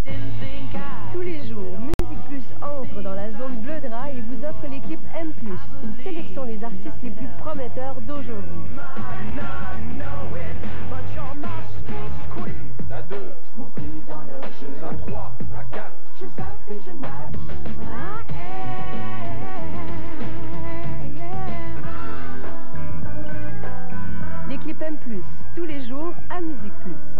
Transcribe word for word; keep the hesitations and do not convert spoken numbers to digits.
Tous les jours, Musique Plus entre dans la zone Bleu Drap et vous offre l'équipe M plus, une sélection des artistes les plus prometteurs d'aujourd'hui. La deux, la trois, la quatre. L'équipe M plus, tous les jours à Musique Plus.